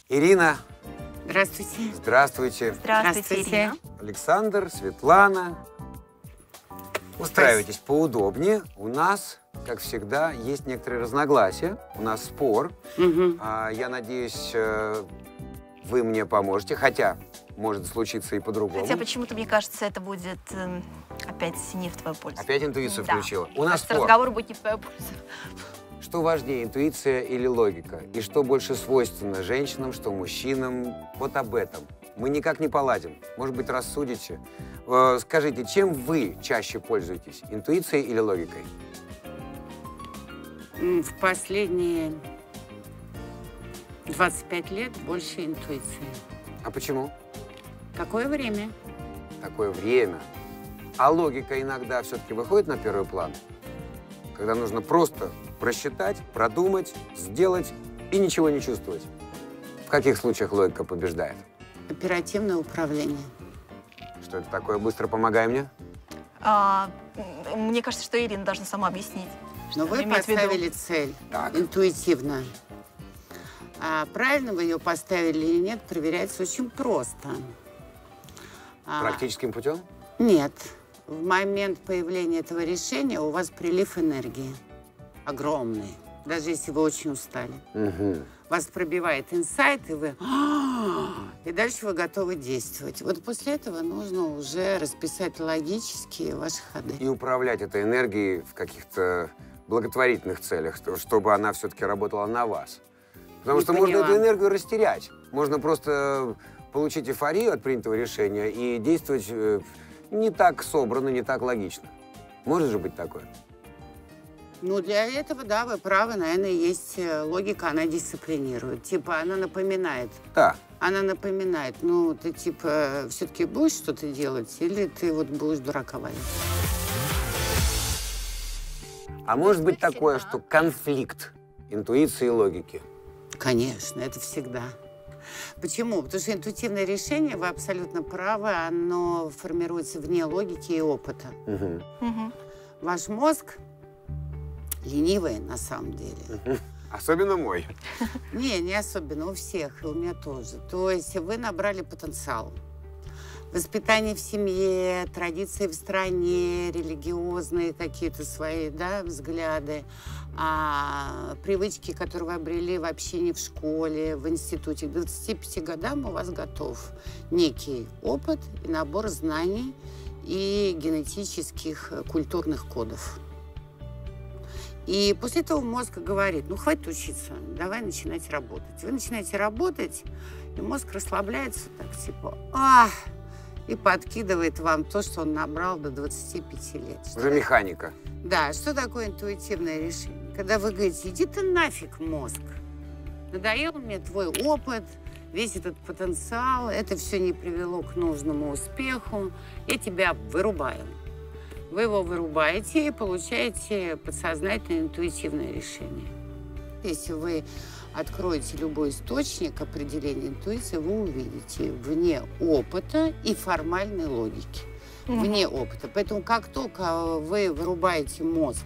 Ирина. Здравствуйте. Здравствуйте. Здравствуйте, Ирина. Александр, Светлана. Устраивайтесь поудобнее. У нас, как всегда, есть некоторые разногласия. У нас спор. Я надеюсь, вы мне поможете. Хотя, может случиться и по-другому. Хотя почему-то, мне кажется, это будет опять не в твою пользу. Опять интуицию Да. включила. У нас спор. Разговор будет не в твою пользу. Что важнее, интуиция или логика? И что больше свойственно женщинам, что мужчинам? Вот об этом. Мы никак не поладим. Может быть, рассудите. Скажите, чем вы чаще пользуетесь? Интуицией или логикой? В последние 25 лет больше интуиции. А почему? Какое время? Такое время. А логика иногда все-таки выходит на первый план? Когда нужно просто просчитать, продумать, сделать и ничего не чувствовать. В каких случаях логика побеждает? Оперативное управление. Что это такое? Быстро помогай мне. Мне кажется, что Ирина должна сама объяснить. Но вы имеет в виду. поставили цель Так. интуитивно. А правильно вы ее поставили или нет, проверяется очень просто. Практическим путем? Нет. В момент появления этого решения у вас прилив энергии. Огромный. Даже если вы очень устали. Вас пробивает инсайт, и вы... И дальше вы готовы действовать. Вот после этого нужно уже расписать логически ваши ходы. И управлять этой энергией в каких-то благотворительных целях, чтобы она все-таки работала на вас. Потому что можно эту энергию растерять. Можно просто получить эйфорию от принятого решения и действовать не так собранно, не так логично. Может же быть такое? Ну, для этого, да, вы правы, наверное, есть логика, она дисциплинирует. Типа, она напоминает. Да. Она напоминает. Ну, ты, типа, все-таки будешь что-то делать, или ты вот будешь дурака валять? А может быть такое, что конфликт интуиции и логики? Конечно, это всегда. Почему? Потому что интуитивное решение, вы абсолютно правы, оно формируется вне логики и опыта. Ваш мозг ленивый на самом деле. Особенно мой. Не особенно, у всех, и у меня тоже. То есть вы набрали потенциал. Воспитание в семье, традиции в стране, религиозные какие-то свои, да, взгляды, привычки, которые вы обрели в общении в школе, в институте. К 25 годам у вас готов некий опыт и набор знаний и генетических культурных кодов. И после этого мозг говорит, ну, хватит учиться, давай начинать работать. Вы начинаете работать, и мозг расслабляется так, типа, и подкидывает вам то, что он набрал до 25 лет. Уже механика. Да, что такое интуитивное решение? Когда вы говорите, иди ты нафиг, мозг. Надоел мне твой опыт, весь этот потенциал, это все не привело к нужному успеху, я тебя вырубаю. Вы его вырубаете и получаете подсознательное интуитивное решение. Если вы откроете любой источник определения интуиции, вы увидите вне опыта и формальной логики. Вне опыта. Поэтому как только вы вырубаете мозг,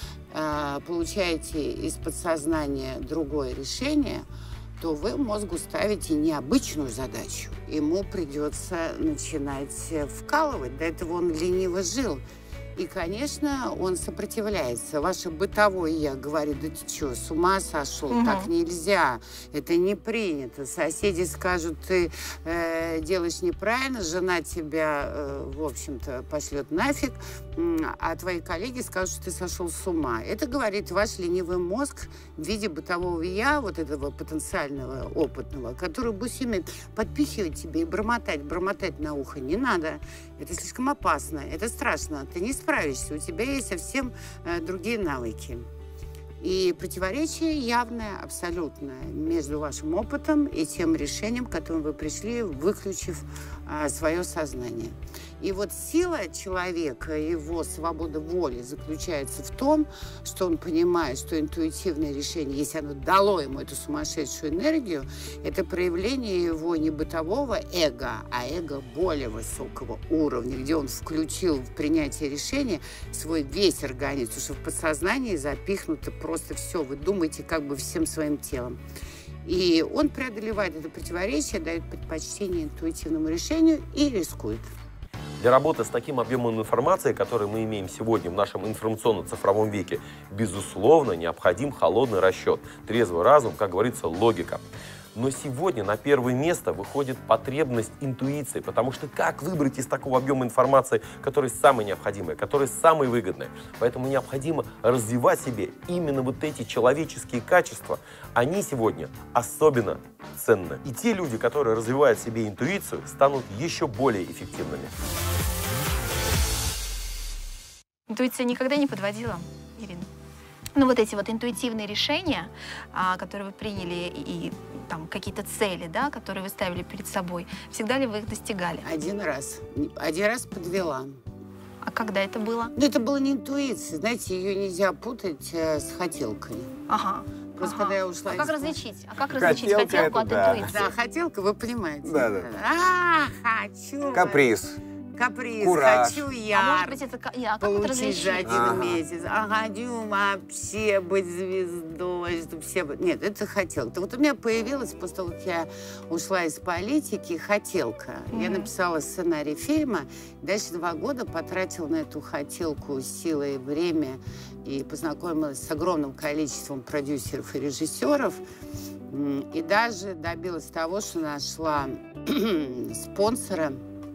получаете из подсознания другое решение, то вы мозгу ставите необычную задачу. Ему придется начинать вкалывать. До этого он лениво жил. И, конечно, он сопротивляется. Ваше бытовое «я» говорит, да ты что, с ума сошел? Так нельзя, это не принято. Соседи скажут, ты делаешь неправильно, жена тебя, в общем-то, пошлет нафиг, а твои коллеги скажут, что ты сошел с ума. Это говорит ваш ленивый мозг в виде бытового «я», вот этого потенциального, опытного, который будет всеми подпихивать тебе и бормотать на ухо. Не надо. Это слишком опасно, это страшно. Ты не справишься, у тебя есть совсем другие навыки. И противоречие явное, абсолютное, между вашим опытом и тем решением, к которому вы пришли, выключив свое сознание. И вот сила человека, его свобода воли заключается в том, что он понимает, что интуитивное решение, если оно дало ему эту сумасшедшую энергию, это проявление его не бытового эго, а эго более высокого уровня, где он включил в принятие решения свой весь организм, потому что в подсознании запихнуто просто все. Вы думаете как бы всем своим телом. И он преодолевает это противоречие, дает предпочтение интуитивному решению и рискует. Для работы с таким объемом информации, который мы имеем сегодня в нашем информационно-цифровом веке, безусловно, необходим холодный расчет, трезвый разум, как говорится, логика. Но сегодня на первое место выходит потребность интуиции, потому что как выбрать из такого объема информации, которая самая необходимая, которая самая выгодная? Поэтому необходимо развивать в себе именно вот эти человеческие качества. Они сегодня особенно ценны. И те люди, которые развивают в себе интуицию, станут еще более эффективными. Интуиция никогда не подводила, Ирина? Ну, вот эти вот интуитивные решения, которые вы приняли, и там какие-то цели, да, которые вы ставили перед собой, всегда ли вы их достигали? Один раз. Один раз подвела. А когда это было? Но это было не интуиция. Знаете, ее нельзя путать с хотелкой. Ага. Просто когда я ушла А как из... различить? А как различить Хотелка хотелку это от да. интуиции? Да, хотелка, вы понимаете. Да. Хочу. Каприз. Каприз, Кураж. хочу А может я быть, это... А как это получить различить? за один Ага. месяц. Хочу вообще быть звездой, чтобы все... Нет, это хотелка. Вот у меня появилась, после того, как я ушла из политики, хотелка. Я написала сценарий фильма, дальше 2 года потратила на эту хотелку силы и время и познакомилась с огромным количеством продюсеров и режиссеров. И даже добилась того, что нашла спонсора.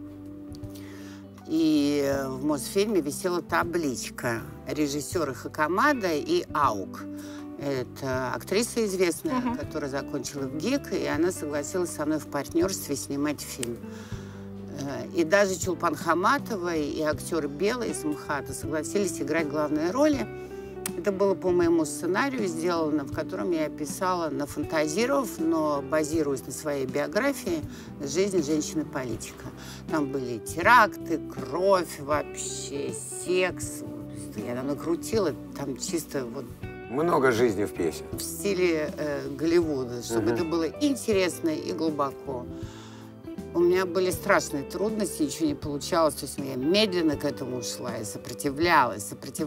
И в Мосфильме висела табличка режиссера Хакамада и АУК. Это актриса известная, которая закончила в ГИК, и она согласилась со мной в партнерстве снимать фильм. И даже Чулпан Хаматова и актер Белый из МХАТа согласились играть главные роли. Это было по моему сценарию сделано, в котором я описала, нафантазировав, но базируясь на своей биографии, жизнь женщины-политика. Там были теракты, кровь вообще, секс. Я там накрутила, там чисто вот Много жизни в пьесе. в стиле Голливуда, чтобы это было интересно и глубоко. У меня были страшные трудности, ничего не получалось. То есть я медленно к этому шла и сопротивлялась.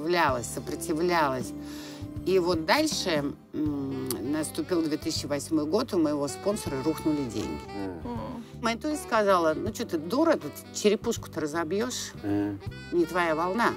И вот дальше наступил 2008 год, у моего спонсора рухнули деньги. Моя интуиция сказала, ну что ты, дура, тут черепушку-то разобьешь. Не твоя волна,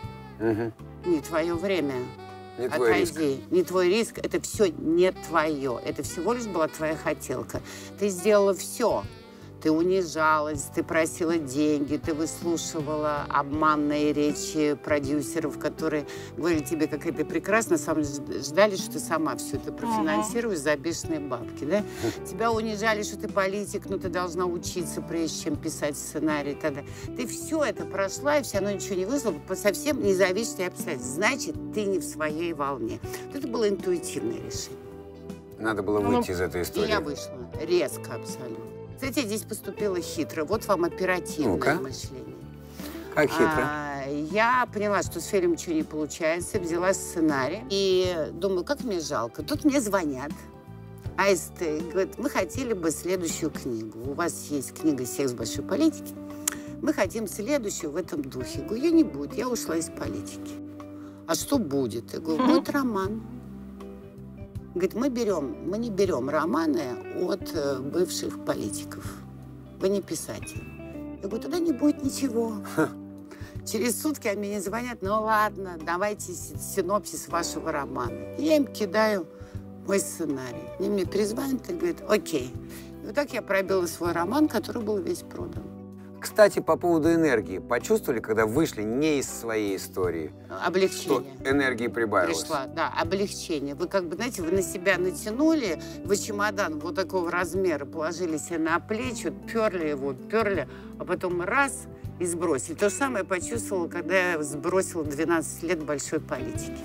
не твое время. Не твой риск. Отойди. Не твой риск, это все не твое. Это всего лишь была твоя хотелка. Ты сделала все. Ты унижалась, ты просила деньги, ты выслушивала обманные речи продюсеров, которые говорили тебе, какая ты прекрасна, сам ждали, что ты сама все это профинансируешь за бешеные бабки, да? Тебя унижали, что ты политик, но ты должна учиться, прежде чем писать сценарий. Тогда. Ты все это прошла, и все равно ничего не вышло, по совсем независимым обстоятельствам. Значит, ты не в своей волне. Вот это было интуитивное решение. Надо было выйти из этой И истории. я вышла. Резко абсолютно. Кстати, я здесь поступила хитро. Вот вам оперативное Ну-ка. мышление. Как хитро. Я поняла, что с фильмом ничего не получается, взяла сценарий и думаю, как мне жалко. Тут мне звонят. АСТ говорит, мы хотели бы следующую книгу. У вас есть книга «Секс в большой политике». Мы хотим следующую в этом духе. Я говорю, ее не будет, я ушла из политики. А что будет? Я говорю, будет роман. Говорит, мы не берем романы от бывших политиков. Вы не писатель. Я говорю, тогда не будет ничего. Через сутки они мне звонят, ну ладно, давайте синопсис вашего романа. И я им кидаю мой сценарий. Они мне перезвонят и говорят, окей. И вот так я пробила свой роман, который был весь продан. Кстати, по поводу энергии. Почувствовали, когда вышли не из своей истории, что Облегчение. энергии прибавилось? Пришла, да, облегчение. Вы как бы, знаете, вы на себя натянули, вы чемодан вот такого размера положили себе на плечи, вот перли его, а потом раз и сбросили. То же самое я почувствовала, когда я сбросила 12 лет большой политики.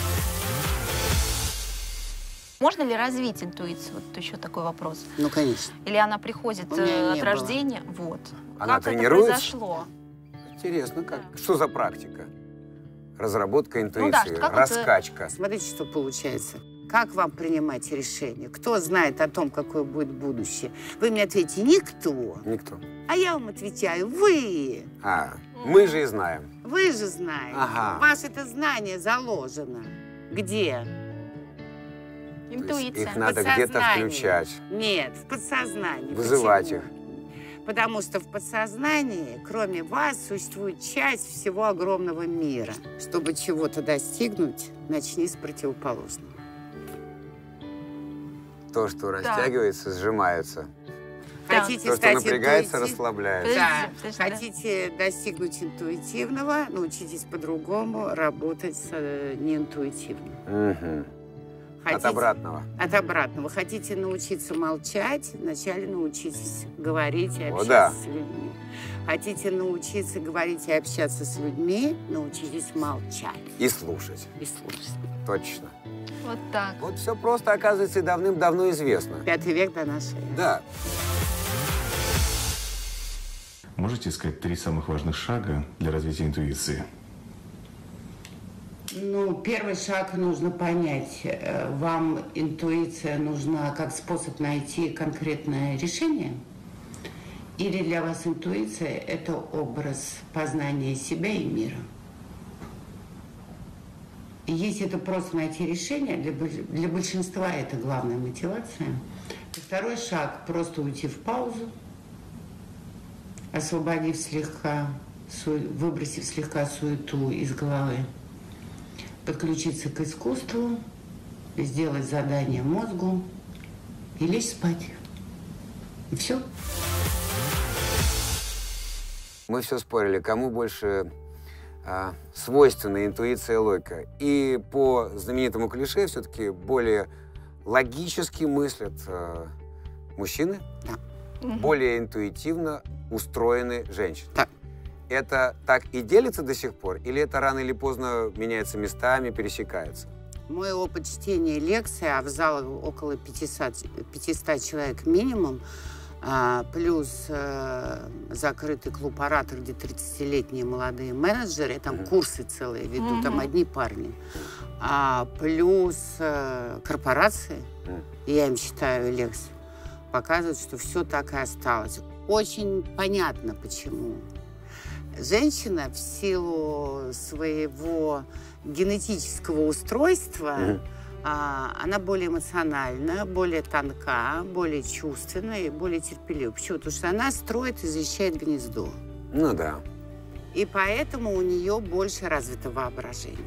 Можно ли развить интуицию? Вот еще такой вопрос. Ну, конечно. Или она приходит У меня от не рождения? Вот. Она Как это тренируется? произошло? Интересно, как? Что за практика? Разработка интуиции, да, что как вот, раскачка. Смотрите, что получается. Как вам принимать решения? Кто знает о том, какое будет будущее? Вы мне ответите, никто. Никто. А я вам отвечаю, вы. Мы же и знаем. Вы же знаете. Ага. Ваше это знание заложено. Где? Интуиция. Их надо где-то включать. Нет, в подсознании. Вызывать Почему? Потому что в подсознании, кроме вас, существует часть всего огромного мира. Чтобы чего-то достигнуть, начни с противоположного. То, что растягивается, сжимается. Да. Хотите То, что стать напрягается, расслабляется. Да. Подожди, да. Хотите достигнуть интуитивного, научитесь по-другому работать с неинтуитивным. Мгм. От обратного. От обратного. Хотите научиться молчать, вначале научитесь говорить и О, общаться да. с людьми. Хотите научиться говорить и общаться с людьми, научитесь молчать И слушать. и слушать. Точно. Вот так. Вот все просто, оказывается, и давным-давно известно. 5 век до нашей эры. Да. Можете сказать 3 самых важных шага для развития интуиции? Ну, первый шаг нужно понять. Вам интуиция нужна как способ найти конкретное решение? Или для вас интуиция – это образ познания себя и мира? И если это просто найти решение, для большинства это главная мотивация, то второй шаг – просто уйти в паузу, освободив слегка, выбросив слегка суету из головы, подключиться к искусству, сделать задание мозгу и лечь спать. И все. Мы все спорили, кому больше свойственна интуиция и логика. И по знаменитому клише все-таки более логически мыслят мужчины, более интуитивно устроены женщины. Да. Это так и делится до сих пор? Или это рано или поздно меняется местами, пересекается? Мой опыт чтения лекций, а в залах около 500 человек минимум, плюс закрытый клуб «Оратор», где 30-летние молодые менеджеры, там курсы целые ведут, там одни парни, плюс корпорации, я им читаю лекции, показывают, что все так и осталось. Очень понятно, почему. Женщина в силу своего генетического устройства, она более эмоциональна, более тонка, более чувственная и более терпелива. Почему? Потому что она строит и защищает гнездо. Ну да. И поэтому у нее больше развито воображение.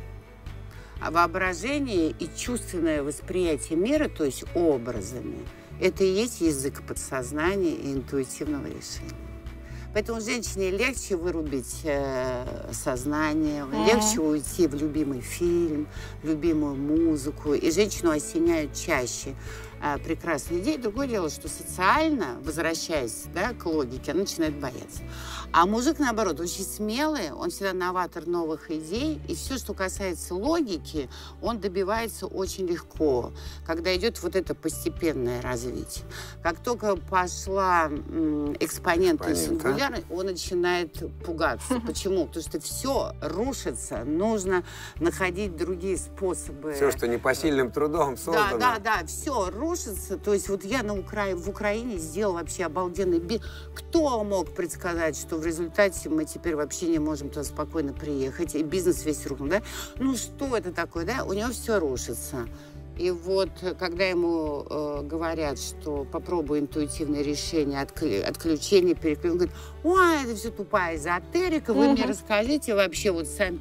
А воображение и чувственное восприятие мира, то есть образами, это и есть язык подсознания и интуитивного решения. Поэтому женщине легче вырубить сознание, легче уйти в любимый фильм, в любимую музыку. И женщину осеняют чаще прекрасные идеи. Другое дело, что социально, возвращаясь к логике, она начинает бояться. А мужик, наоборот, очень смелый, он всегда новатор новых идей. И все, что касается логики, он добивается очень легко, когда идет вот это постепенное развитие. Как только пошла экспонента и сингулярность, он начинает пугаться. Почему? Потому что все рушится, нужно находить другие способы. Все, что непосильным трудом создано. Да, все рушится. То есть вот я в Украине сделал вообще обалденный бизнес. Кто мог предсказать, что в результате мы теперь вообще не можем туда спокойно приехать, и бизнес весь рухнул, да? Ну что это такое, да? У него все рушится. И вот, когда ему говорят, что попробуй интуитивное решение, отключение, переключение, он говорит: ой, это все тупая эзотерика, вы мне расскажите вообще, вот сами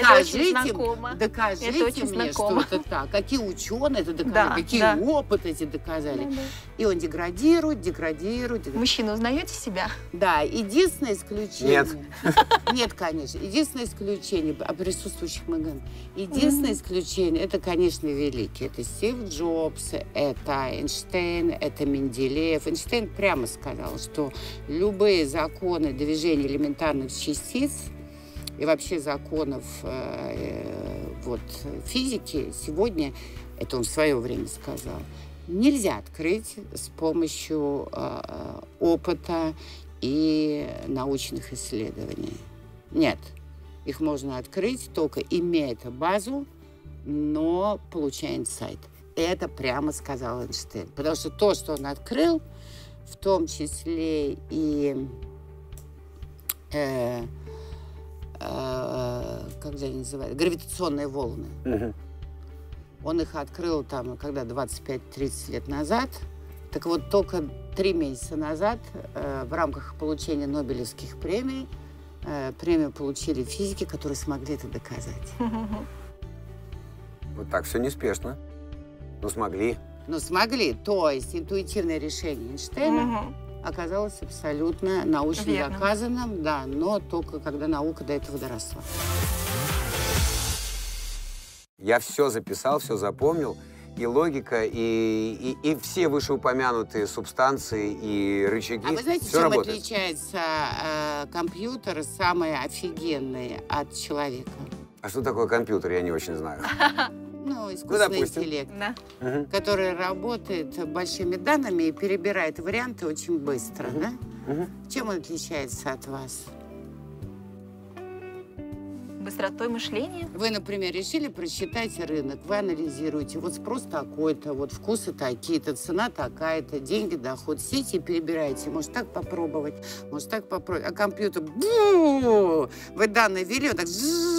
докажите мне, что это так. Какие ученые это доказали, какие опыты эти доказали. И он деградирует. Мужчина, узнаете себя? Да, единственное исключение... Нет. Нет, конечно. Единственное исключение, о присутствующих мы говорим, единственное исключение, это, конечно, великий. Это Стив Джобс, это Эйнштейн, это Менделеев. Эйнштейн прямо сказал, что любые законы движения элементарных частиц и вообще законов физики сегодня, это он в свое время сказал, нельзя открыть с помощью опыта и научных исследований. Нет, их можно открыть только имея эту базу, но получая инсайт. Это прямо сказал Эйнштейн. Потому что то, что он открыл, в том числе и как же они называют, гравитационные волны. Он их открыл там, когда 25-30 лет назад. Так вот, только 3 месяца назад в рамках получения Нобелевских премий премию получили физики, которые смогли это доказать. Вот так все неспешно. Но смогли. Но смогли. То есть интуитивное решение Эйнштейна оказалось абсолютно научно доказанным, да, но только когда наука до этого доросла. Я все записал, все запомнил. И логика, и все вышеупомянутые субстанции, и рычаги. А вы знаете, все чем работает. отличается компьютер самый офигенный от человека? А что такое компьютер, я не очень знаю. Ну, искусственный допустим. интеллект, Да. который работает большими данными и перебирает варианты очень быстро, да? Чем он отличается от вас? Быстротой мышления. Вы, например, решили просчитать рынок, вы анализируете, вот спрос такой-то, вот вкусы такие-то, цена такая-то, деньги, доход, сети перебираете, может так попробовать, может так попробовать. А компьютер, вы данные ввели, он так,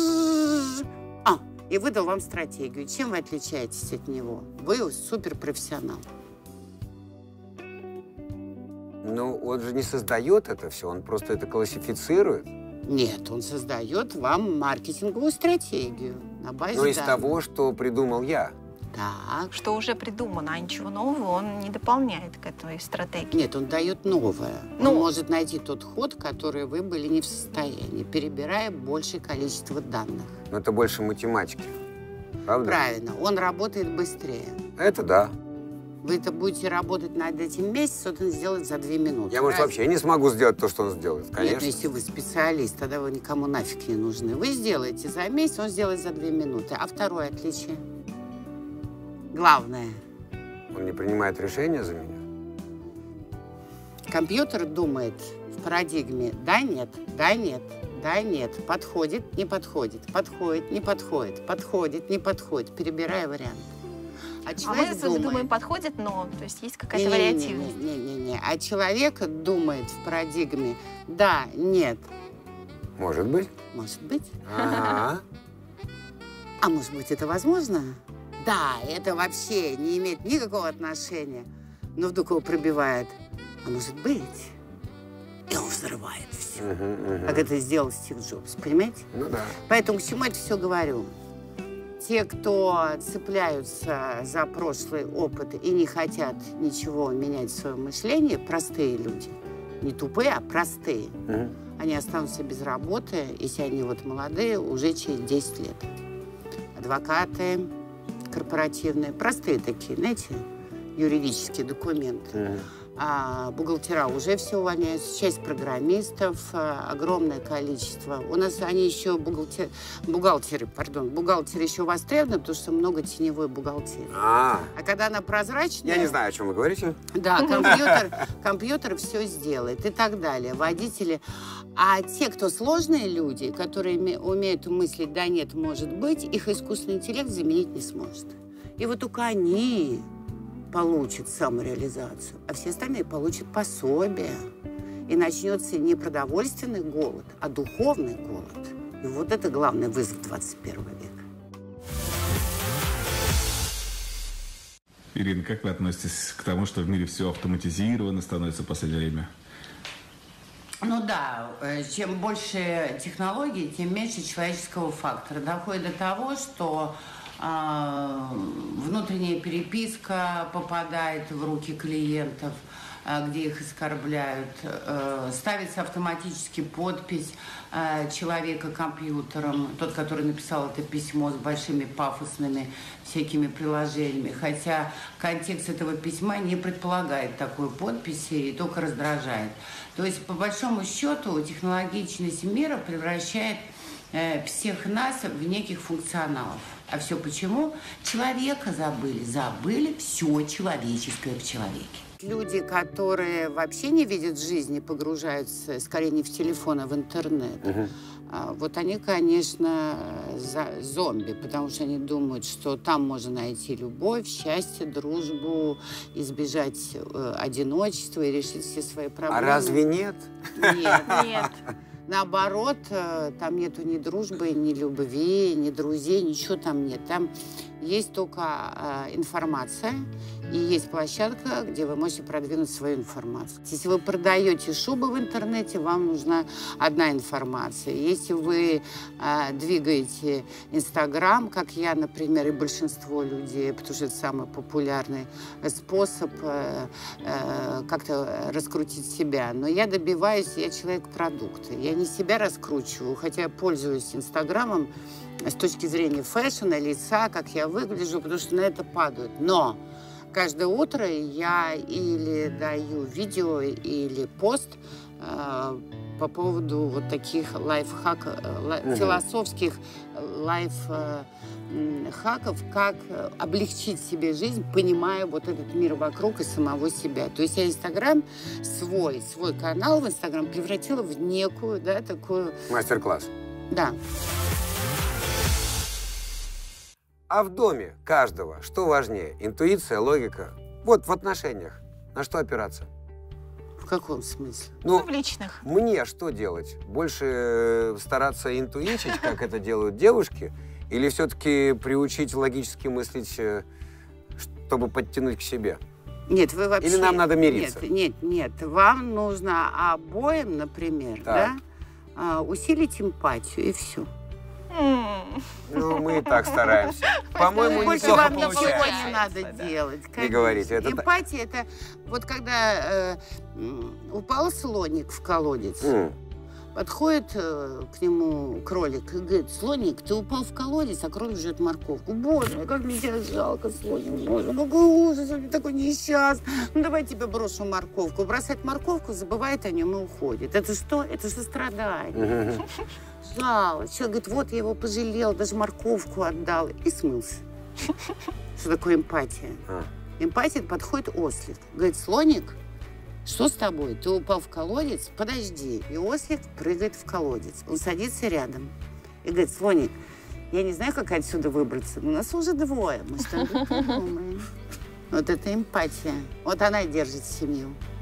и выдал вам стратегию. Чем вы отличаетесь от него? Вы суперпрофессионал. Ну, он же не создает это все, он просто это классифицирует. Нет, он создает вам маркетинговую стратегию на базе Но из данных. того, что придумал я. Так. Что уже придумано, а ничего нового он не дополняет к этой стратегии. Нет, он дает новое. Ну, Он может найти тот ход, который вы были не в состоянии, перебирая большее количество данных. Но это больше математики. Правда? Правильно, он работает быстрее. Это да. Вы это будете работать над этим месяц, он сделает за 2 минуты. Я, может, вообще не смогу сделать то, что он сделает, Нет, конечно. ну, если вы специалист, тогда вы никому нафиг не нужны. Вы сделаете за месяц, он сделает за 2 минуты. А второе отличие? Главное. Он не принимает решения за меня. Компьютер думает в парадигме «да, нет, да, нет, да, нет», подходит, не подходит, подходит, не подходит, подходит, не подходит, перебирая варианты. А мы человек думаем, подходит, но то есть есть какая-то вариативность. Не. А человек думает в парадигме «да, нет». Может быть. Может быть. Ага. А может быть, это возможно? Да, это вообще не имеет никакого отношения. Но вдруг его пробивает. А может быть? И он взрывает все. Как это сделал Стив Джобс, понимаете? Ну да. Поэтому к чему это все говорю? Те, кто цепляются за прошлый опыт и не хотят ничего менять в своем мышлении, простые люди, не тупые, а простые, они останутся без работы, если они вот молодые, уже через 10 лет. Адвокаты корпоративные, простые такие, знаете, юридические документы. А бухгалтера уже все увольняются, часть программистов, огромное количество. У нас они еще бухгалтеры еще востребованы, потому что много теневой бухгалтерии. А когда она прозрачная... Я не знаю, о чем вы говорите. Да, компьютер все сделает и так далее. Водители. А те, кто сложные люди, которые умеют мыслить «да, нет, может быть», их искусственный интеллект заменить не сможет. И вот только они получат самореализацию, а все остальные получат пособие. И начнется не продовольственный голод, а духовный голод. И вот это главный вызов 21 века. Ирина, как вы относитесь к тому, что в мире все автоматизировано становится в последнее время? Ну да, чем больше технологий, тем меньше человеческого фактора. Доходит до того, что внутренняя переписка попадает в руки клиентов, где их оскорбляют. Ставится автоматически подпись человека компьютером, тот, который написал это письмо с большими пафосными всякими приложениями. Хотя контекст этого письма не предполагает такой подписи и только раздражает. То есть, по большому счету, технологичность мира превращает всех нас в неких функционалов. А все почему? Человека забыли все человеческое в человеке. Люди, которые вообще не видят жизни, погружаются скорее не в телефон, а в интернет. Вот они, конечно, зомби, потому что они думают, что там можно найти любовь, счастье, дружбу, избежать одиночества и решить все свои проблемы. А разве нет? Нет. Нет. Наоборот, там нету ни дружбы, ни любви, ни друзей, ничего там нет. Там Есть только информация, и есть площадка, где вы можете продвинуть свою информацию. Если вы продаете шубы в интернете, вам нужна одна информация. Если вы двигаете Инстаграм, как я, например, и большинство людей, потому что это самый популярный способ как-то раскрутить себя. Но я добиваюсь, я человек-продукт. Я не себя раскручиваю, хотя я пользуюсь Инстаграмом с точки зрения фэшна, лица, как я выгляжу, потому что на это падают. Но каждое утро я или даю видео, или пост по поводу вот таких лайфхаков, философских лайфхаков, как облегчить себе жизнь, понимая вот этот мир вокруг и самого себя. То есть я Инстаграм, свой канал в Инстаграм превратила в некую, да, такую... Мастер-класс. Да. А в доме каждого что важнее? Интуиция, логика? Вот в отношениях. На что опираться? В каком смысле? Ну, в личных. Мне что делать? Больше стараться интуичить, как это делают девушки? Или все-таки приучить логически мыслить, чтобы подтянуть к себе? Нет, вы вообще... Или нам надо мириться? Нет. Вам нужно обоим, например, да, усилить эмпатию, и все. Ну, мы и так стараемся. По-моему, больше неплохо вам ничего получается. не надо делать. Не говорите. Это эмпатия — это вот когда упал слоник в колодец, подходит к нему кролик и говорит: слоник, ты упал в колодец, а кролик жрет морковку. Боже, как мне тебя жалко, слоник, боже, какой ужас, он такой несчастный. Ну, давай тебе брошу морковку. Бросает морковку, забывает о нем и уходит. Это что? Это сострадание. Жалость. Человек говорит: вот я его пожалел, даже морковку отдал. И смылся. Что такое эмпатия? Эмпатия — подходит ослик. Говорит: слоник, что с тобой? Ты упал в колодец? Подожди. И ослик прыгает в колодец. Он садится рядом и говорит: слоник, я не знаю, как отсюда выбраться, но нас уже двое. Мы что-нибудь придумаем. Вот это эмпатия. Вот она и держит семью.